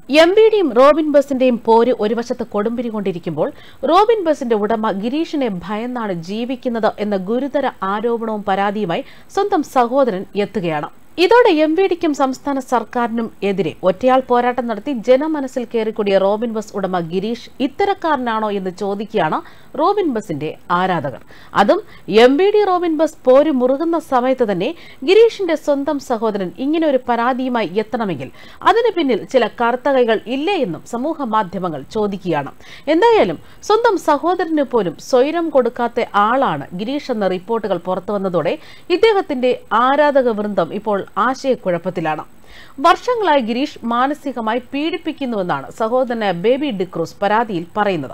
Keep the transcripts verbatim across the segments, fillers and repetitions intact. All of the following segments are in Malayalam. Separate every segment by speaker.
Speaker 1: എം വിയുടെയും റോബിൻ ബസിന്റെയും പോര് ഒരു വശത്ത് കൊടുമ്പിരി കൊണ്ടിരിക്കുമ്പോൾ റോബിൻ ബസിന്റെ ഉടമ ഗിരീഷിനെ ഭയന്നാണ് ജീവിക്കുന്നത് എന്ന ഗുരുതര ആരോപണവും പരാതിയുമായി സ്വന്തം സഹോദരൻ എത്തുകയാണ്. ഇതോടെ എം വി ഡിക്കും സംസ്ഥാന സർക്കാരിനും എതിരെ ഒറ്റയാൾ പോരാട്ടം നടത്തി ജനമനസ്സിൽ കയറിക്കൂടിയ റോബിൻ ബസ് ഉടമ ഗിരീഷ് ഇത്തരക്കാരനാണോ എന്ന് ചോദിക്കുകയാണ് റോബിൻ ബസിന്റെ ആരാധകർ. അതും M V D Robin bus പോര് മുറുകുന്ന സമയത്ത് തന്നെ ഗിരീഷിന്റെ സ്വന്തം സഹോദരൻ ഇങ്ങനെ ഒരു പരാതിയുമായി എത്തണമെങ്കിൽ അതിന് പിന്നിൽ ചില കറുത്ത കൈകൾ ഇല്ലേ എന്നും സമൂഹ മാധ്യമങ്ങൾ ചോദിക്കുകയാണ്. എന്തായാലും സ്വന്തം സഹോദരന് പോലും സ്വൈരം കൊടുക്കാത്ത ആളാണ് ഗിരീഷ് എന്ന റിപ്പോർട്ടുകൾ പുറത്തുവന്നതോടെ ഇദ്ദേഹത്തിന്റെ ആരാധക വൃന്ദം ഇപ്പോൾ ആശയക്കുഴപ്പത്തിലാണ്. വർഷങ്ങളായി ഗിരീഷ് മാനസികമായി പീഡിപ്പിക്കുന്നുവെന്നാണ് സഹോദരനായ ബേബി ഡിക്രൂസ് പരാതിയിൽ പറയുന്നത്.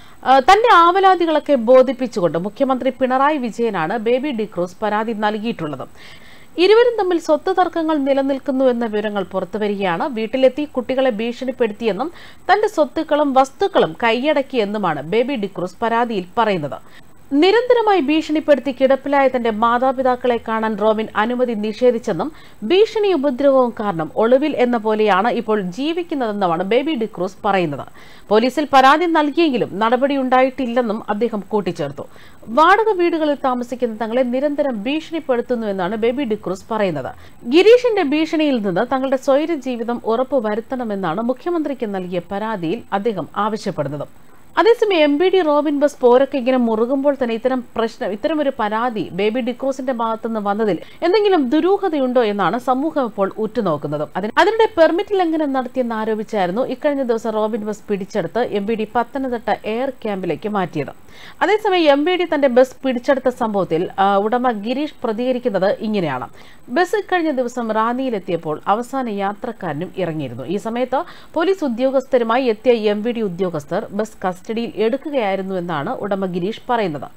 Speaker 1: തന്റെ ആവലാതികളൊക്കെ ബോധിപ്പിച്ചുകൊണ്ട് മുഖ്യമന്ത്രി പിണറായി വിജയനാണ് ബേബി ഡിക്രൂസ് പരാതി നൽകിയിട്ടുള്ളത്. ഇരുവരും തമ്മിൽ സ്വത്ത് തർക്കങ്ങൾ നിലനിൽക്കുന്നുവെന്ന വിവരങ്ങൾ പുറത്തുവരികയാണ്. വീട്ടിലെത്തി കുട്ടികളെ ഭീഷണിപ്പെടുത്തിയെന്നും തന്റെ സ്വത്തുക്കളും വസ്തുക്കളും കൈയടക്കിയെന്നുമാണ് ബേബി ഡിക്രൂസ് പരാതിയിൽ പറയുന്നത്. നിരന്തരമായി ഭീഷണിപ്പെടുത്തി കിടപ്പിലായ തന്റെ മാതാപിതാക്കളെ കാണാൻ റോബിൻ അനുമതി നിഷേധിച്ചെന്നും ഭീഷണി ഉപദ്രവവും കാരണം ഒളിവിൽ എന്ന പോലെയാണ് ഇപ്പോൾ ജീവിക്കുന്നതെന്നുമാണ് ബേബി ഡിക്രൂസ് പറയുന്നത്. പോലീസിൽ പരാതി നൽകിയെങ്കിലും നടപടിയുണ്ടായിട്ടില്ലെന്നും അദ്ദേഹം കൂട്ടിച്ചേർത്തു. വാടക വീടുകളിൽ താമസിക്കുന്ന തങ്ങളെ നിരന്തരം ഭീഷണിപ്പെടുത്തുന്നുവെന്നാണ് ബേബി ഡിക്രൂസ് പറയുന്നത്. ഗിരീഷിന്റെ ഭീഷണിയിൽ നിന്ന് തങ്ങളുടെ സ്വൈര ജീവിതം ഉറപ്പുവരുത്തണമെന്നാണ് മുഖ്യമന്ത്രിക്ക് നൽകിയ പരാതിയിൽ അദ്ദേഹം ആവശ്യപ്പെടുന്നത്. അതേസമയം M B D Robin bus പോരൊക്കെ ഇങ്ങനെ മുറുകുമ്പോൾ തന്നെ ഇത്തരം പ്രശ്നം ഇത്തരമൊരു പരാതി ബേബി ഡിക്രൂസിന്റെ ഭാഗത്തുനിന്ന് വന്നതിൽ എന്തെങ്കിലും ദുരൂഹതയുണ്ടോ എന്നാണ് സമൂഹം ഇപ്പോൾ ഉറ്റുനോക്കുന്നത്. അതിനിടെ പെർമിറ്റ് ലംഘനം നടത്തിയെന്ന് ആരോപിച്ചായിരുന്നു ഇക്കഴിഞ്ഞ ദിവസം റോബിൻ ബസ് പിടിച്ചെടുത്ത് M B D Pathanamthitta air ക്യാമ്പിലേക്ക് മാറ്റിയത്. അതേസമയം എം ബി ഡി തന്റെ ബസ് പിടിച്ചെടുത്ത സംഭവത്തിൽ ഉടമ ഗിരീഷ് പ്രതികരിക്കുന്നത് ഇങ്ങനെയാണ്. ബസ് ഇക്കഴിഞ്ഞ ദിവസം റാന്നിയിലെത്തിയപ്പോൾ അവസാന യാത്രക്കാരനും ഇറങ്ങിയിരുന്നു. ഈ സമയത്ത് പോലീസ് ഉദ്യോഗസ്ഥരുമായി എത്തിയ എം വി ഡി ഉദ്യോഗസ്ഥർ ബസ് കസ്റ്റഡിയിൽ എടുക്കുകയായിരുന്നുവെന്നാണ് ഉടമ ഗിരീഷ് പറയുന്നത്.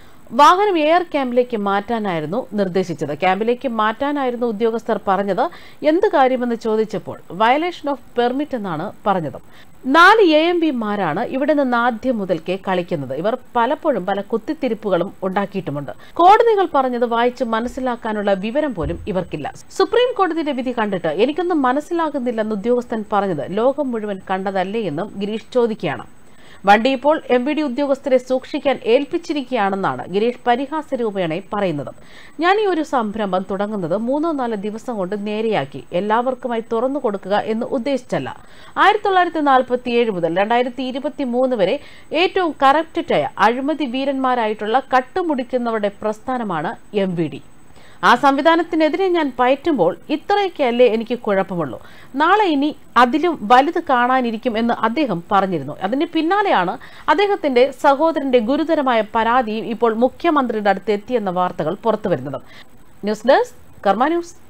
Speaker 1: വാഹനം എയർ ക്യാമ്പിലേക്ക് മാറ്റാനായിരുന്നു നിർദ്ദേശിച്ചത്. ക്യാമ്പിലേക്ക് മാറ്റാനായിരുന്നു ഉദ്യോഗസ്ഥർ പറഞ്ഞത്. എന്ത് കാര്യമെന്ന് ചോദിച്ചപ്പോൾ വയലേഷൻ ഓഫ് പെർമിറ്റ് എന്നാണ് പറഞ്ഞത്. നാല് എ എം പിമാരാണ് ഇവിടെ നിന്ന് ആദ്യം മുതൽക്കേ കളിക്കുന്നത്. ഇവർ പലപ്പോഴും പല കുത്തിത്തിരിപ്പുകളും ഉണ്ടാക്കിയിട്ടുമുണ്ട്. കോടതികൾ പറഞ്ഞത് വായിച്ച് മനസ്സിലാക്കാനുള്ള വിവരം പോലും ഇവർക്കില്ല. സുപ്രീം കോടതിയുടെ വിധി കണ്ടിട്ട് എനിക്കൊന്നും മനസ്സിലാകുന്നില്ലെന്ന് ഉദ്യോഗസ്ഥൻ പറഞ്ഞത് ലോകം മുഴുവൻ കണ്ടതല്ലേ എന്നും ഗിരീഷ് ചോദിക്കുകയാണ്. വണ്ടി ഇപ്പോൾ എം വി ഡി ഉദ്യോഗസ്ഥരെ സൂക്ഷിക്കാൻ ഏൽപ്പിച്ചിരിക്കുകയാണെന്നാണ് ഗിരീഷ് പരിഹാസരൂപേണ പറയുന്നത്. ഞാൻ ഈ ഒരു സംരംഭം തുടങ്ങുന്നത് മൂന്നോ നാലോ ദിവസം കൊണ്ട് നേരെയാക്കി എല്ലാവർക്കുമായി തുറന്നു കൊടുക്കുക എന്ന് ഉദ്ദേശിച്ചല്ല. ആയിരത്തി തൊള്ളായിരത്തി നാൽപ്പത്തി ഏഴ് മുതൽ രണ്ടായിരത്തി ഇരുപത്തി മൂന്ന് വരെ ഏറ്റവും കറപ്റ്റഡായ അഴിമതി വീരന്മാരായിട്ടുള്ള കട്ടുമുടിക്കുന്നവരുടെ പ്രസ്ഥാനമാണ് എം വി ഡി. ആ സംവിധാനത്തിനെതിരെ ഞാൻ പയറ്റുമ്പോൾ ഇത്രയൊക്കെയല്ലേ എനിക്ക് കുഴപ്പമുള്ളൂ. നാളെ ഇനി അതിലും വലുത് കാണാനിരിക്കും എന്ന് അദ്ദേഹം പറഞ്ഞിരുന്നു. അതിന് പിന്നാലെയാണ് അദ്ദേഹത്തിന്റെ സഹോദരന്റെ ഗുരുതരമായ പരാതിയും ഇപ്പോൾ മുഖ്യമന്ത്രിയുടെ അടുത്ത് എത്തിയെന്ന വാർത്തകൾ പുറത്തുവരുന്നത്. News desk Karma news.